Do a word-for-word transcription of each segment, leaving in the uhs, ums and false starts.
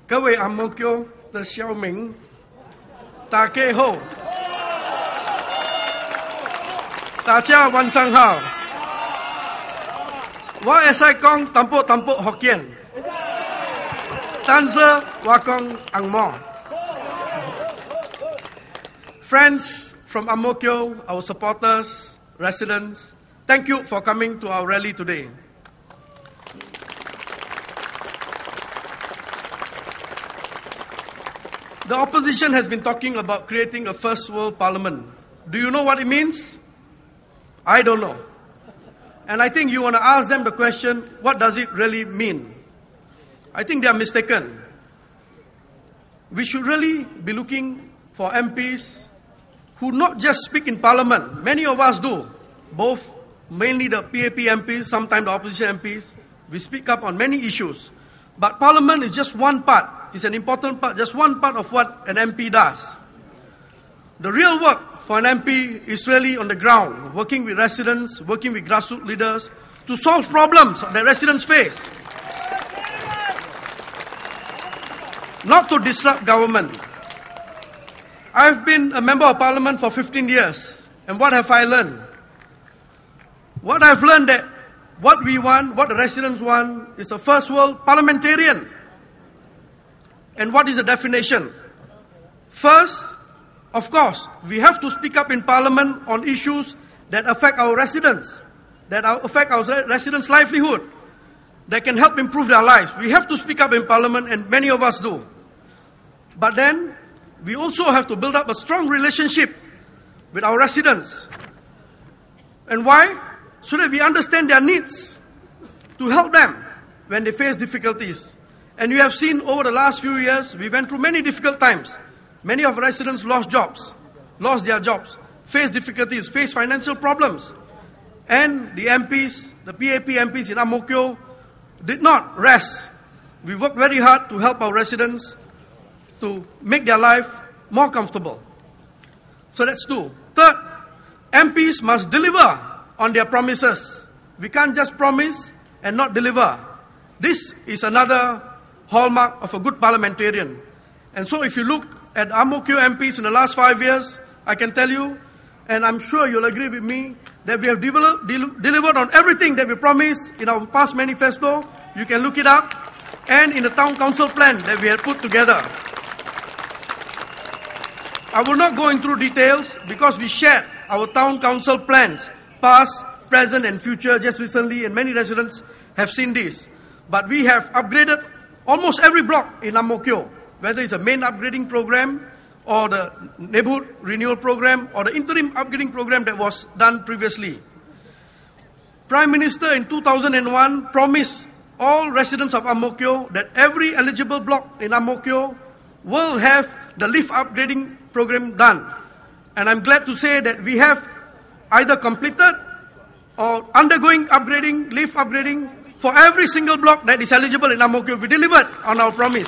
各位Ang Mo Kio的小民，大家好，大家晚上好。我会使讲淡薄淡薄福建，但是我讲Ang Mo。Friends from Ang Mo Kio, our supporters, residents, thank you for coming to our rally today. The opposition has been talking about creating a first world parliament. Do you know what it means? I don't know. And I think you want to ask them the question, what does it really mean? I think they are mistaken. We should really be looking for M Ps who not just speak in parliament. Many of us do, both mainly the P A P M Ps, sometimes the opposition M Ps. We speak up on many issues. But parliament is just one part. It's an important part, just one part of what an M P does. The real work for an M P is really on the ground, working with residents, working with grassroots leaders to solve problems that residents face. Not to disrupt government. I've been a member of parliament for fifteen years, and what have I learned? What I've learned that what we want, what the residents want, is a first world parliamentarian. And what is the definition? First, of course, we have to speak up in parliament on issues that affect our residents, that affect our residents' livelihood, that can help improve their lives. We have to speak up in parliament, and many of us do. But then, we also have to build up a strong relationship with our residents. And why? So that we understand their needs, to help them when they face difficulties. And you have seen over the last few years, we went through many difficult times. Many of our residents lost jobs, lost their jobs, faced difficulties, faced financial problems. And the M Ps, the P A P M Ps in Ang Mo Kio, did not rest. We worked very hard to help our residents to make their life more comfortable. So that's two. Third, M Ps must deliver on their promises. We can't just promise and not deliver. This is another hallmark of a good parliamentarian. And so if you look at Ang Mo Kio M Ps in the last five years, I can tell you, and I'm sure you'll agree with me, that we have developed, del delivered on everything that we promised in our past manifesto. You can look it up. And in the town council plan that we had put together. I will not go into details because we shared our town council plans, past, present and future, just recently, and many residents have seen this. But we have upgraded almost every block in Ang Mo Kio, whether it's a main upgrading program or the neighborhood renewal program or the interim upgrading program that was done previously. Prime Minister in two thousand one promised all residents of Ang Mo Kio that every eligible block in Ang Mo Kio will have the lift upgrading program done. And I'm glad to say that we have either completed or undergoing upgrading, lift upgrading, for every single block that is eligible in Ang Mo Kio. We delivered on our promise.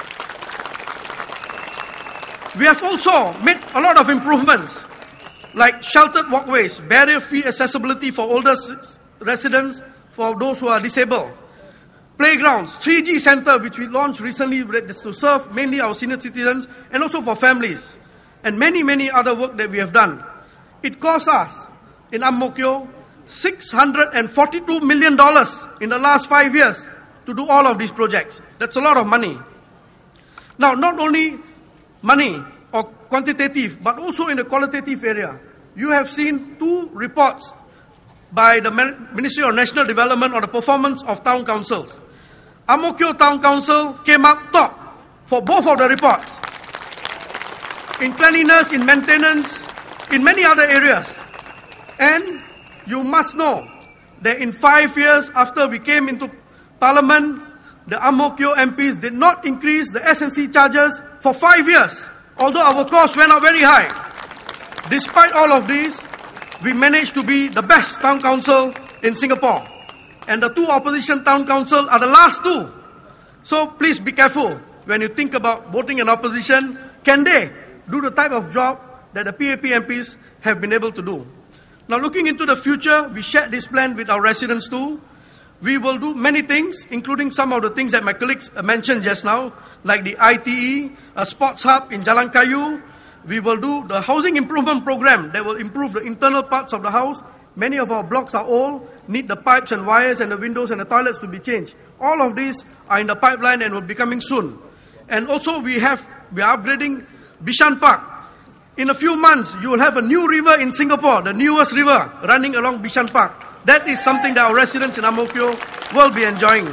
We have also made a lot of improvements, like sheltered walkways, barrier-free accessibility for older residents, for those who are disabled, playgrounds, three G center, which we launched recently to serve mainly our senior citizens and also for families, and many, many other work that we have done. It cost us in Ang Mo Kio six hundred forty-two million dollars in the last five years to do all of these projects. That's a lot of money. Now, not only money or quantitative, but also in the qualitative area. You have seen two reports by the Ministry of National Development on the performance of town councils. Ang Mo Kio Town Council came up top for both of the reports. In cleanliness, in maintenance, in many other areas. And you must know that in five years after we came into Parliament, the Ang Mo Kio M Ps did not increase the S and C charges for five years, although our costs went up very high. Despite all of this, we managed to be the best town council in Singapore. And the two opposition town council are the last two. So please be careful when you think about voting in opposition. Can they do the type of job that the P A P M Ps have been able to do? Now, looking into the future, we shared this plan with our residents too. We will do many things, including some of the things that my colleagues mentioned just now, like the I T E, a sports hub in Jalan Kayu. We will do the housing improvement program that will improve the internal parts of the house. Many of our blocks are old, need the pipes and wires and the windows and the toilets to be changed. All of these are in the pipeline and will be coming soon. And also we have, we are upgrading Bishan Park. In a few months, you will have a new river in Singapore, the newest river running along Bishan Park. That is something that our residents in Ang Mo Kio will be enjoying.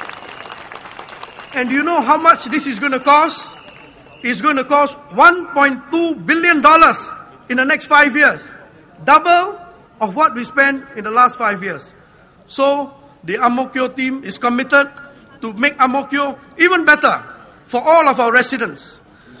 And do you know how much this is going to cost? It's going to cost one point two billion dollars in the next five years. Double of what we spent in the last five years. So, the Ang Mo Kio team is committed to make Ang Mo Kio even better for all of our residents.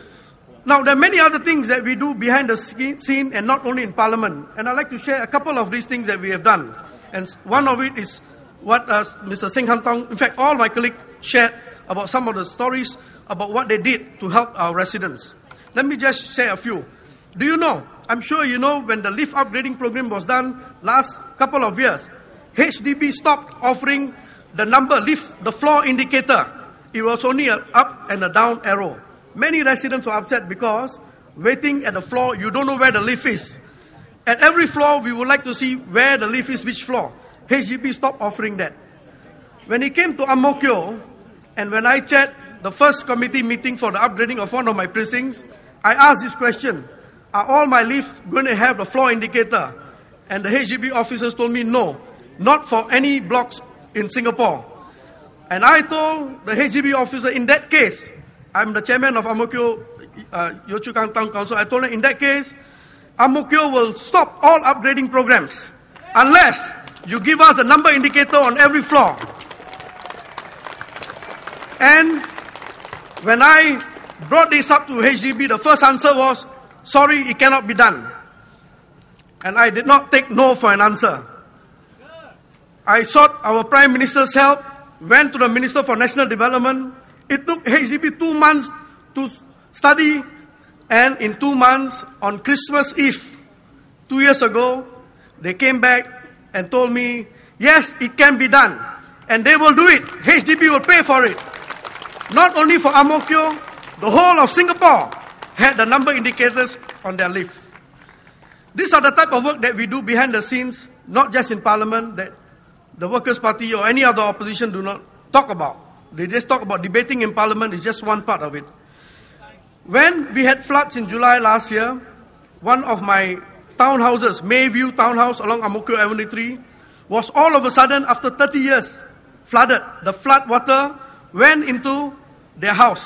Now, there are many other things that we do behind the scene and not only in Parliament. And I'd like to share a couple of these things that we have done. And one of it is what uh, Mister Singh Hantong, in fact, all my colleagues shared about some of the stories about what they did to help our residents. Let me just share a few. Do you know, I'm sure you know, when the lift upgrading program was done last couple of years, H D B stopped offering the number lift, the floor indicator. It was only an up and a down arrow. Many residents were upset because waiting at the floor, you don't know where the lift is. At every floor, we would like to see where the lift is, which floor. H D B stopped offering that. When it came to Ang Mo Kio, and when I chaired the first committee meeting for the upgrading of one of my precincts, I asked this question: are all my lifts going to have the floor indicator? And the H D B officers told me no, not for any blocks in Singapore. And I told the H D B officer, in that case, I'm the chairman of Ang Mo Kio, uh, Yio Chu Kang Town Council, I told him, in that case, Ang Mo Kio will stop all upgrading programs unless you give us a number indicator on every floor. And when I brought this up to H D B, the first answer was, sorry, it cannot be done. And I did not take no for an answer. I sought our Prime Minister's help, went to the Minister for National Development. It took H D B two months to study, and in two months, on Christmas Eve, two years ago, they came back and told me, yes, it can be done. And they will do it. H D B will pay for it. Not only for Ang Mo Kio, the whole of Singapore had the number indicators on their lift. These are the type of work that we do behind the scenes, not just in Parliament, that the Workers' Party or any other opposition do not talk about. They just talk about debating in Parliament is just one part of it. When we had floods in July last year, one of my townhouses, Mayview Townhouse along Ang Mo Kio Avenue three, was all of a sudden, after thirty years, flooded. The flood water went into their house.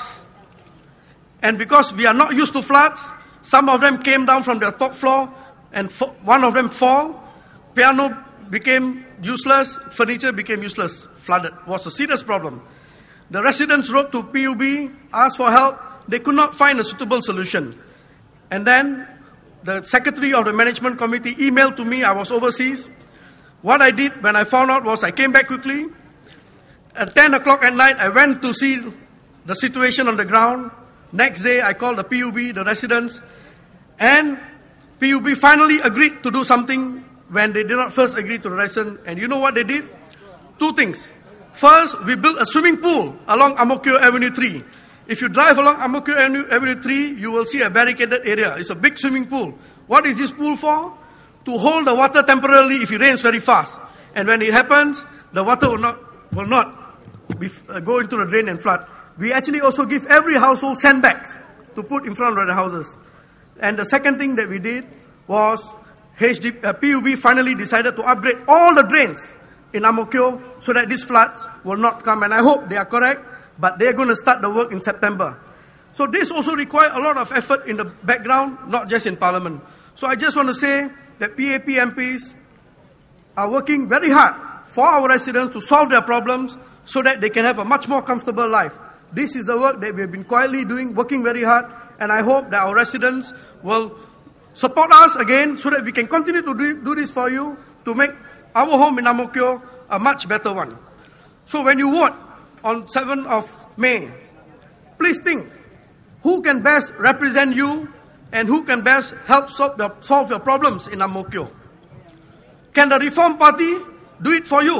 And because we are not used to floods, some of them came down from their top floor, and one of them fell. Piano became useless, furniture became useless, flooded. It was a serious problem. The residents wrote to P U B, asked for help. They could not find a suitable solution. And then the secretary of the management committee emailed to me. I was overseas. What I did when I found out was I came back quickly. At ten o'clock at night, I went to see the situation on the ground. Next day, I called the P U B, the residents, and P U B finally agreed to do something when they did not first agree to the residents. And you know what they did? Two things. First, we built a swimming pool along Ang Mo Kio Avenue three. If you drive along Ang Mo Kio Avenue three, you will see a barricaded area. It's a big swimming pool. What is this pool for? To hold the water temporarily if it rains very fast. And when it happens, the water will not, will not be, uh, go into the drain and flood. We actually also give every household sandbags to put in front of the houses. And the second thing that we did was H D, uh, P U B finally decided to upgrade all the drains in Ang Mo Kio so that these floods will not come. And I hope they are correct, but they are going to start the work in September. So this also requires a lot of effort in the background, not just in Parliament. So I just want to say that P A P M Ps are working very hard for our residents to solve their problems so that they can have a much more comfortable life. This is the work that we have been quietly doing, working very hard, and I hope that our residents will support us again so that we can continue to do, do this for you to make our home in Ang Mo Kio a much better one. So when you vote on seventh of May, please think, who can best represent you and who can best help solve, the, solve your problems in Ang Mo Kio? Can the Reform Party do it for you?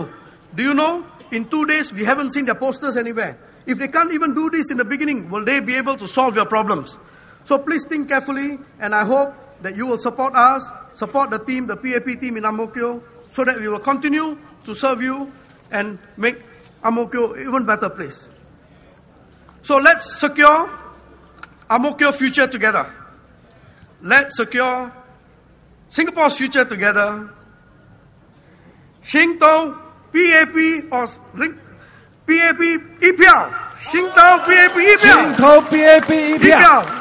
Do you know, in two days, we haven't seen their posters anywhere. If they can't even do this in the beginning, will they be able to solve your problems? So please think carefully, and I hope that you will support us, support the team, the P A P team in Ang Mo Kio, so that we will continue to serve you and make Ang Mo Kio an even better place. So let's secure Ang Mo Kio future together. Let's secure Singapore's future together. Xing Tao P A P or P A P E P L. Xing Tao P A P E P L. Xing Tao P A P E P L.